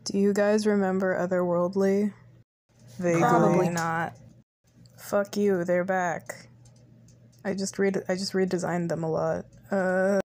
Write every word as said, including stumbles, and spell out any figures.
Do you guys remember Otherworldly? Vaguely. Probably not. Fuck you, they're back. I just read I just redesigned them a lot. Uh